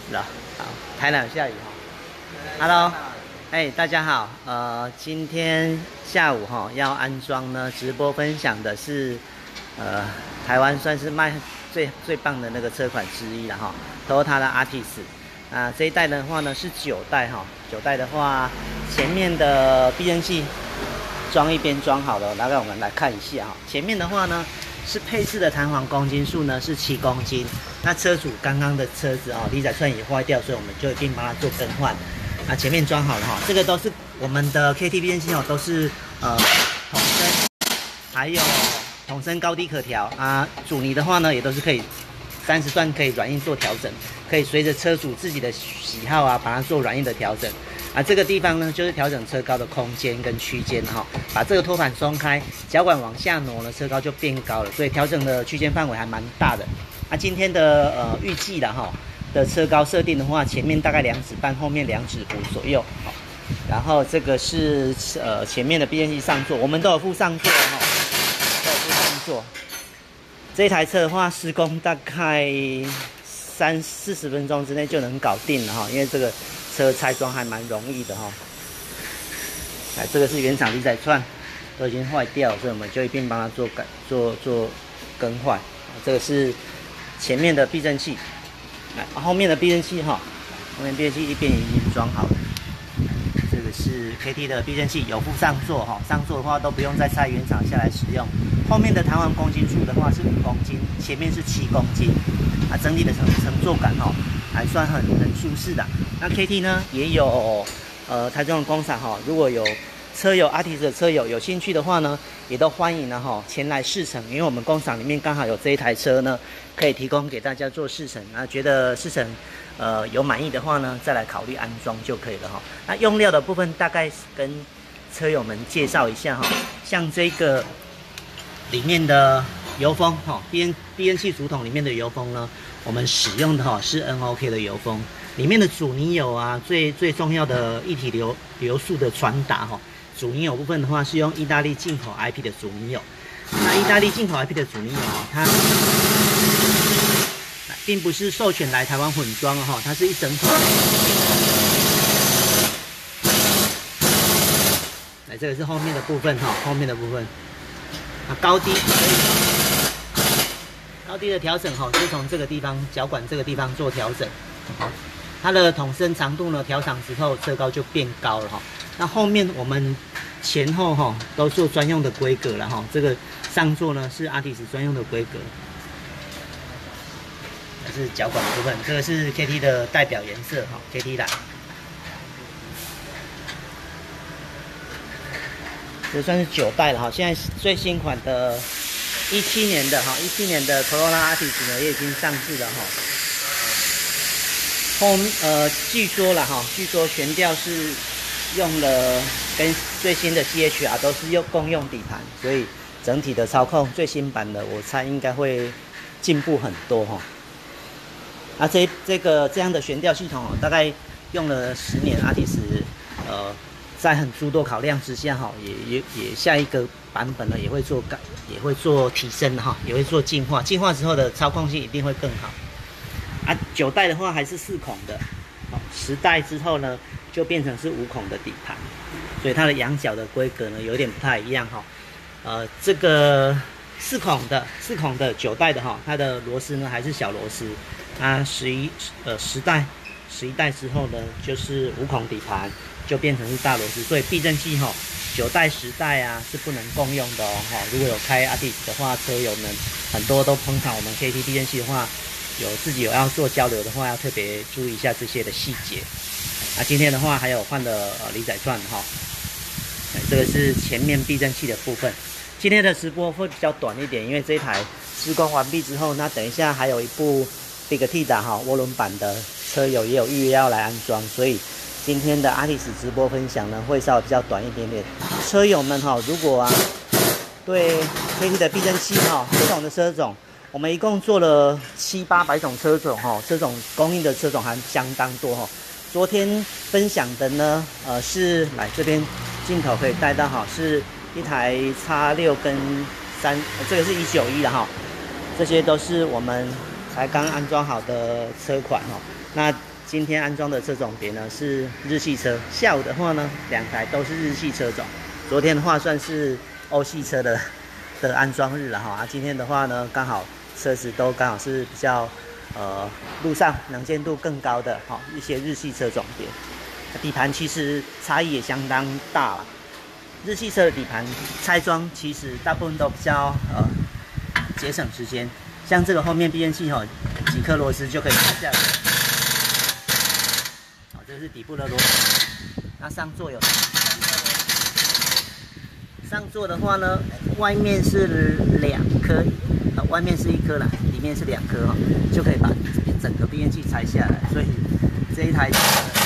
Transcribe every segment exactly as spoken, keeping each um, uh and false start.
是啊，好，台南有下雨哈。Hello， 哎，大家好，呃，今天下午哈要安装呢，直播分享的是，呃，台湾算是卖最最棒的那个车款之一了哈 ，Toyota 的 Altis。啊，这一代的话呢是九代哈，九代的话前面的避震器装一边装好了，大概我们来看一下哈。前面的话呢是配置的弹簧公斤数呢是七公斤，那车主刚刚的车子啊离载串也坏掉，所以我们就一并帮他做更换。啊，前面装好了哈，这个都是我们的 K T 避震器哦，都是呃筒身，还有筒身高低可调啊，阻尼的话呢也都是可以。三十段可以软硬做调整，可以随着车主自己的喜好啊，把它做软硬的调整。啊，这个地方呢，就是调整车高的空间跟区间哈。把这个托盘松开，脚管往下挪呢，车高就变高了，所以调整的区间范围还蛮大的。啊，今天的呃预计了哈的车高设定的话，前面大概两指半，后面两指五左右。好，然后这个是呃前面的避震器上座，我们都有附上座哈，都有附上座。这台车的话，施工大概三四十分钟之内就能搞定了哈，因为这个车拆装还蛮容易的哈。来，这个是原厂离载串，都已经坏掉了，所以我们就一并帮它做改、做做更换。这个是前面的避震器，来后面的避震器哈，后面避震器一边已经装好了。这个是 K T 的避震器，有附上座哈，上座的话都不用再拆原厂下来使用。后面的弹簧公斤数的话是五公斤，前面是七公斤，啊，整体的乘乘坐感哈还算很很舒适的。那 K T 呢也有呃台中的工厂哈，如果有车友 Altis 的车友有兴趣的话呢，也都欢迎呢哈前来试乘，因为我们工厂里面刚好有这一台车呢，可以提供给大家做试乘。那觉得试乘呃有满意的话呢，再来考虑安装就可以了哈。那用料的部分大概跟车友们介绍一下哈，像这个。里面的油封哈，避震器主筒里面的油封呢，我们使用的哈是 N O K 的油封，里面的阻尼油啊，最最重要的一体流流速的传达哈，阻尼油部分的话是用意大利进口 I P 的阻尼油，那意大利进口 I P 的阻尼油啊，它并不是授权来台湾混装哈，它是一整桶。来，这个是后面的部分哈，后面的部分。啊，高低高低的调整哈，就从这个地方脚管这个地方做调整。好，它的筒身长度呢调长之后，车高就变高了哈。那后面我们前后哈都做专用的规格了哈。这个上座呢是Altis专用的规格。这是脚管的部分，这个是 K T 的代表颜色哈 ，K T 蓝。这算是九代了哈，现在最新款的一七年的哈，一七年的 Corolla Altis 呢也已经上市了哈。后呃，据说了哈，据说悬吊是用了跟最新的 C H R 都是用共用底盘，所以整体的操控最新版的我猜应该会进步很多哈。啊，这这个这样的悬吊系统大概用了十年 Altis 呃。在很诸多考量之下，哈，也也也下一个版本呢也会做改，也会做提升哈，也会做进化。进化之后的操控性一定会更好。啊，九代的话还是四孔的，好，十代之后呢就变成是五孔的底盘，所以它的仰角的规格呢有点不太一样哈。呃，这个四孔的四孔的九代的哈，它的螺丝呢还是小螺丝。啊，十一呃十代十一代之后呢就是五孔底盘。就变成是大螺丝，所以避震器哈，九代、十代啊是不能共用的哦哈。如果有开 Altis 的话，车友们很多都捧场我们 K T 避震器的话，有自己有要做交流的话，要特别注意一下这些的细节。啊，今天的话还有换了呃离载串哈，这个是前面避震器的部分。今天的直播会比较短一点，因为这一台施工完毕之后，那等一下还有一部 Big T 的哈涡轮版的车友也有预约要来安装，所以。今天的 Altis 直播分享呢，会稍微比较短一点点。车友们哈，如果啊对 K T 的避震器哈不同的车种，我们一共做了七八百种车种哈，车种供应的车种还相当多哈。昨天分享的呢，呃是来这边镜头可以带到哈，是一台 X 六跟三、呃，这个是一九一的哈，这些都是我们才刚安装好的车款哈。那今天安装的车种别呢是日系车，下午的话呢，两台都是日系车种。昨天的话算是欧系车的的安装日了哈，啊，今天的话呢，刚好车子都刚好是比较呃路上能见度更高的哈一些日系车种别。底盘其实差异也相当大了，日系车的底盘拆装其实大部分都比较呃节省时间，像这个后面避震器哈，几颗螺丝就可以拆下来。好，这是底部的螺丝，那上座有上座的话呢，外面是两颗，呃，外面是一颗啦，里面是两颗哈，就可以把整个避震器拆下来，所以这一台车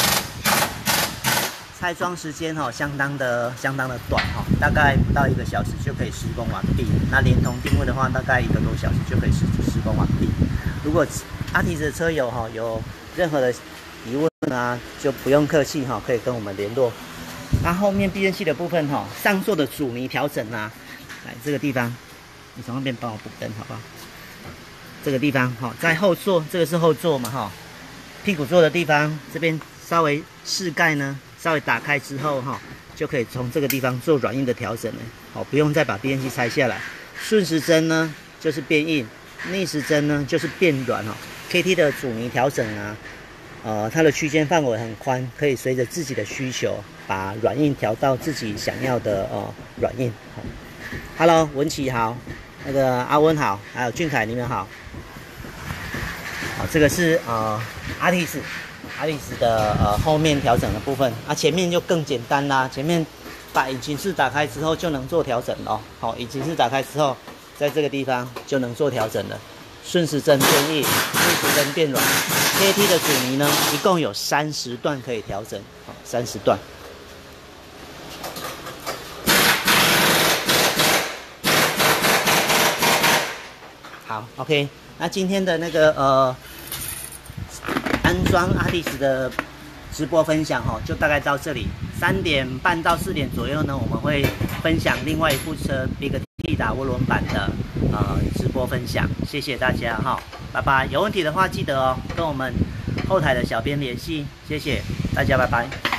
拆装时间哈相当的相当的短哈，大概不到一个小时就可以施工完毕。那连同定位的话，大概一个多小时就可以施施工完毕。如果阿提斯的车友哈有任何的疑问啊，就不用客气哈，可以跟我们联络。那后面避震器的部分哈，上座的阻尼调整啊，来这个地方，你从那边帮我补灯好不好？这个地方哈，在后座，这个是后座嘛哈，屁股座的地方这边稍微饰盖呢。稍微打开之后哈，就可以从这个地方做软硬的调整了，好，不用再把避震器拆下来。顺时针呢就是变硬，逆时针呢就是变软哈。K T 的阻尼调整啊，呃，它的区间范围很宽，可以随着自己的需求把软硬调到自己想要的呃软硬。Hello， 文琪好，那个阿温好，还有俊凯你们好。好，这个是呃阿提斯。阿提斯的呃后面调整的部分，啊前面就更简单啦，前面把引擎室打开之后就能做调整了。好，引擎室打开之后，在这个地方就能做调整了。顺时针变硬，逆时针变软。K T 的阻尼呢，一共有三十段可以调整，好，三十段。好 ，OK， 那今天的那个呃。安装阿提斯的直播分享哈，就大概到这里。三点半到四点左右呢，我们会分享另外一部车 Big T 打涡轮版的呃直播分享。谢谢大家哈，拜拜。有问题的话记得哦，跟我们后台的小编联系。谢谢大家，拜拜。